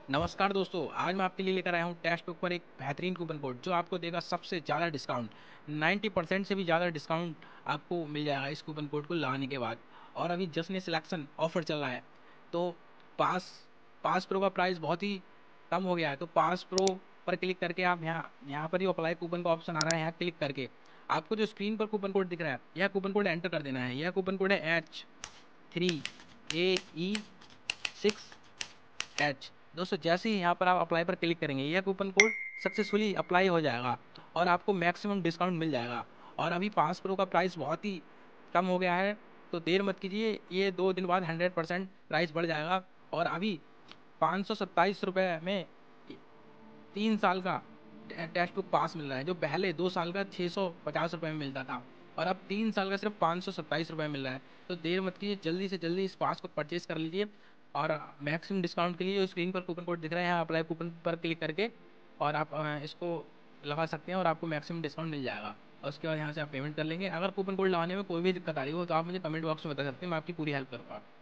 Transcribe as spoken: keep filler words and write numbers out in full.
नमस्कार दोस्तों, आज मैं आपके लिए लेकर आया हूँ टेस्ट बुक पर एक बेहतरीन कूपन कोड जो आपको देगा सबसे ज़्यादा डिस्काउंट। नाइंटी परसेंट से भी ज़्यादा डिस्काउंट आपको मिल जाएगा इस कूपन कोड को लगाने के बाद। और अभी जश्न सिलेक्शन ऑफर चल रहा है, तो पास पास प्रो का प्राइस बहुत ही कम हो गया है। तो पास प्रो पर क्लिक करके आप यहाँ यहाँ पर ही अप्लाई कूपन का ऑप्शन आ रहा है, यहाँ क्लिक करके आपको जो स्क्रीन पर कूपन कोड दिख रहा है, यह कूपन कोड एंटर कर देना है। यह कूपन कोड है H three A E six H. दोस्तों जैसे ही यहाँ पर आप अप्लाई पर क्लिक करेंगे, यह कूपन कोड सक्सेसफुली अप्लाई हो जाएगा और आपको मैक्सिमम डिस्काउंट मिल जाएगा। और अभी पास प्रो का प्राइस बहुत ही कम हो गया है, तो देर मत कीजिए, ये दो दिन बाद हंड्रेड परसेंट प्राइस बढ़ जाएगा। और अभी पाँच सौ सत्ताईस रुपये में तीन साल का टेक्स्ट बुक पास मिल रहा है, जो पहले दो साल का छः सौ पचास रुपये में मिलता था, और अब तीन साल का सिर्फ पाँच सौ सत्ताईस रुपये मिल रहा है। तो देर मत कीजिए, जल्दी से जल्दी इस पास को परचेज कर लीजिए। और मैक्सिमम डिस्काउंट के लिए स्क्रीन पर कूपन कोड दिख रहा है, यहाँ अप्लाई कूपन पर क्लिक करके और आप अ, इसको लगा सकते हैं और आपको मैक्सिमम डिस्काउंट मिल जाएगा। और उसके बाद यहाँ से आप पेमेंट कर लेंगे। अगर कूपन कोड लगाने में कोई भी दिक्कत आ रही हो तो आप मुझे कमेंट बॉक्स में बता सकते हैं, मैं आपकी पूरी हेल्प करूँगा।